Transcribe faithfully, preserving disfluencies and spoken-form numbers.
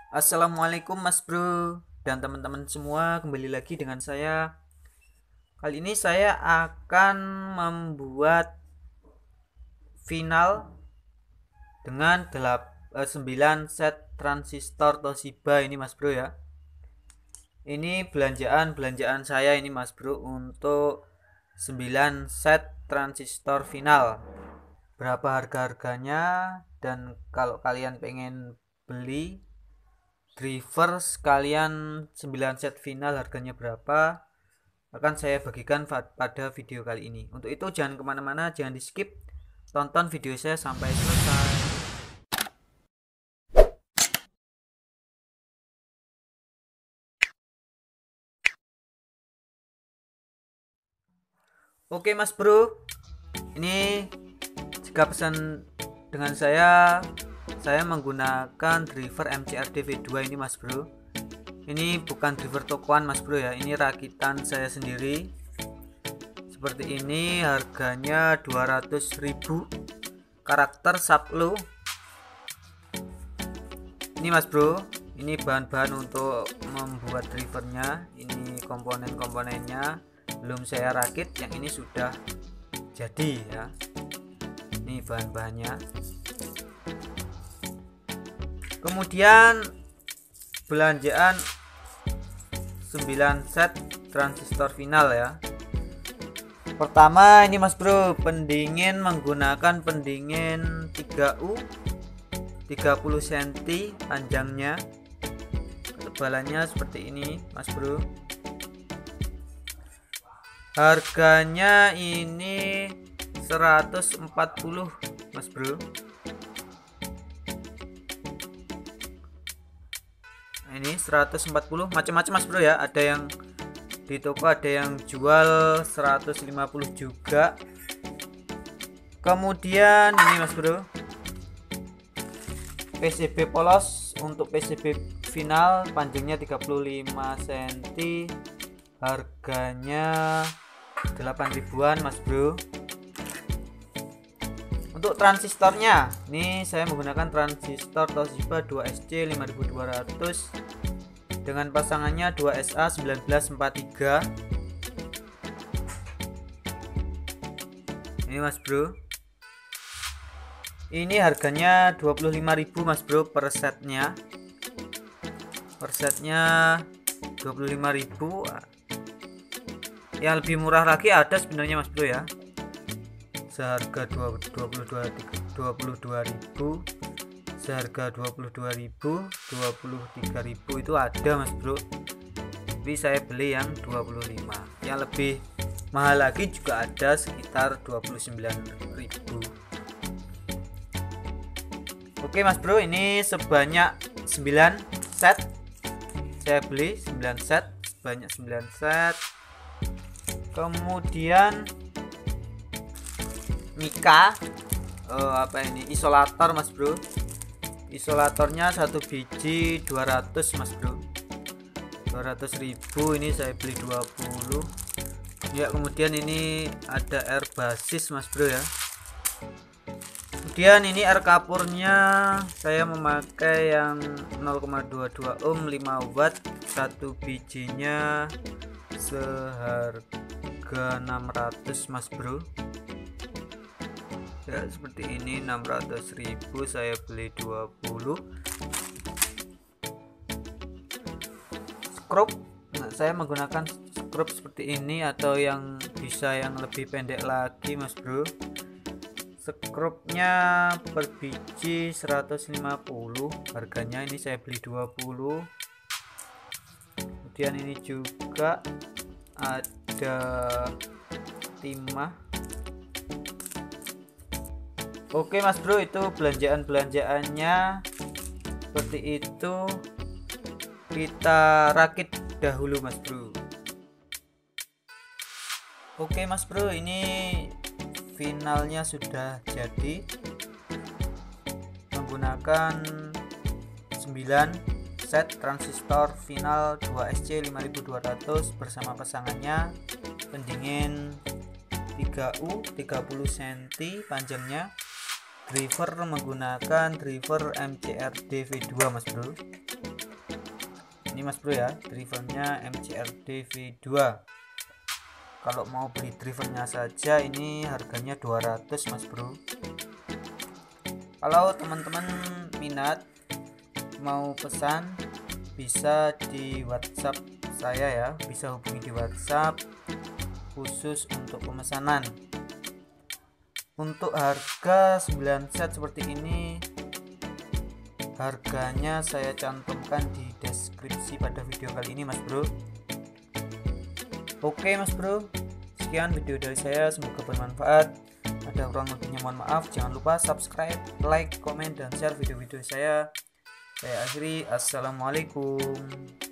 Assalamualaikum Mas Bro dan teman-teman semua, kembali lagi dengan saya. Kali ini saya akan membuat final dengan sembilan set transistor Toshiba ini Mas Bro ya. Ini belanjaan-belanjaan saya ini Mas Bro untuk sembilan set transistor final. Berapa harga-harganya, dan kalau kalian pengen beli driver sekalian sembilan set final harganya berapa, akan saya bagikan pada video kali ini. Untuk itu jangan kemana-mana, jangan di skip, tonton video saya sampai selesai. Oke Mas Bro, ini jika pesan dengan saya saya menggunakan driver M C R D V dua ini Mas Bro. Ini bukan driver tokoan Mas Bro ya, ini rakitan saya sendiri. Seperti ini, harganya dua ratus ribu, karakter sublow. Ini Mas Bro, ini bahan-bahan untuk membuat drivernya. Ini komponen-komponennya belum saya rakit, yang ini sudah jadi ya. Ini bahan-bahannya. Kemudian belanjaan sembilan set transistor final ya. Pertama ini Mas Bro, pendingin menggunakan pendingin tiga U tiga puluh sentimeter panjangnya. Ketebalannya seperti ini Mas Bro. Harganya ini seratus empat puluh Mas Bro. Ini seratus empat puluh, macam-macam Mas Bro ya, ada yang di toko ada yang jual seratus lima puluh juga. Kemudian ini Mas Bro, P C B polos untuk P C B final, panjangnya tiga puluh lima sentimeter, harganya delapan ribuan Mas Bro. Untuk transistornya, ini saya menggunakan transistor Toshiba dua S C lima ribu dua ratus dengan pasangannya dua S A seribu sembilan ratus empat puluh tiga. Ini Mas Bro. Ini harganya dua puluh lima ribu Mas Bro per setnya. Per setnya dua puluh lima ribu. Yang lebih murah lagi ada sebenarnya Mas Bro ya, seharga dua puluh dua ribu, seharga dua puluh dua ribu, dua puluh tiga ribu itu ada Mas Bro. Tapi saya beli yang dua puluh lima. Yang lebih mahal lagi juga ada, sekitar dua puluh sembilan ribu. Oke Mas Bro, ini sebanyak sembilan set. Saya beli sembilan set, sebanyak sembilan set. Kemudian mika, oh, apa ini, isolator Mas Bro. Isolatornya satu biji dua ratus Mas Bro, dua ratus ribu. Ini saya beli dua puluh ya. Kemudian ini ada air basis Mas Bro ya. Kemudian ini air kapurnya, saya memakai yang nol koma dua dua ohm lima watt, satu bijinya seharga enam ratus Mas Bro ya. Seperti ini, enam ratus ribu, saya beli dua puluh. Skrup, nah, saya menggunakan skrup seperti ini, atau yang bisa yang lebih pendek lagi Mas Bro. Skrupnya per biji seratus lima puluh, harganya ini saya beli dua puluh. Kemudian ini juga ada timah. Oke Mas Bro, itu belanjaan-belanjaannya seperti itu. Kita rakit dahulu Mas Bro. Oke Mas Bro, ini finalnya sudah jadi menggunakan sembilan set transistor final dua S C lima ribu dua ratus bersama pasangannya, pendingin tiga U tiga puluh sentimeter panjangnya. Driver menggunakan driver M C R D V dua Mas Bro. Ini mas bro ya, drivernya M C R D V dua. Kalau mau beli drivernya saja ini harganya dua ratus mas bro. Kalau teman-teman minat mau pesan bisa di WhatsApp saya ya, bisa hubungi di WhatsApp khusus untuk pemesanan. Untuk harga sembilan set seperti ini, harganya saya cantumkan di deskripsi pada video kali ini mas bro. Oke mas bro, sekian video dari saya, semoga bermanfaat. Ada kurang lebihnya mohon maaf. Jangan lupa subscribe, like, komen, dan share video-video saya. Saya akhiri, assalamualaikum.